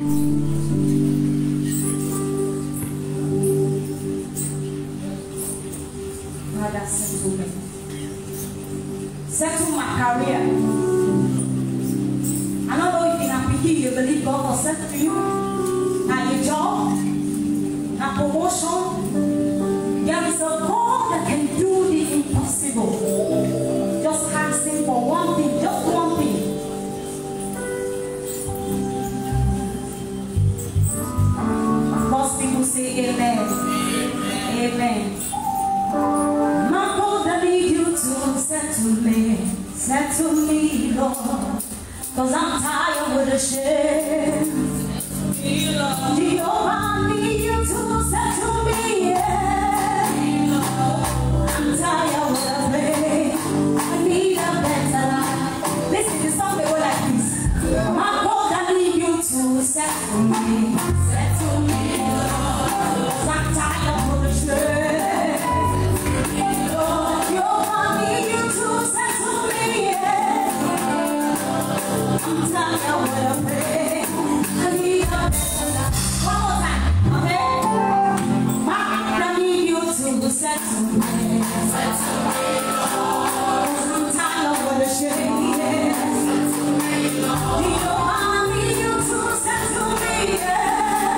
Father, settle me. Settle my career. I don't know if in a beginning you believe God will settle you. Now your job, now promotion. There is a God that can do the impossible. Just asking for one thing, just one thing. Most people say amen. Amen. My God, I need you to settle me, Lord. Cause I'm tired with the shame. Jehovah, I need you to settle me, yeah. I'm tired with the pain. I need a better life. Listen, the song they go like this. My God, I need you to settle me, Lord. Cause I'm tired with the shame. Jehovah, I need you to settle me, yeah. I'm tired with the pain. I need a better life. One more time, okay? My God, I need you to settle me, Lord. I'm tired with the shame, yeah. Jehovah, I need you to settle me, yeah.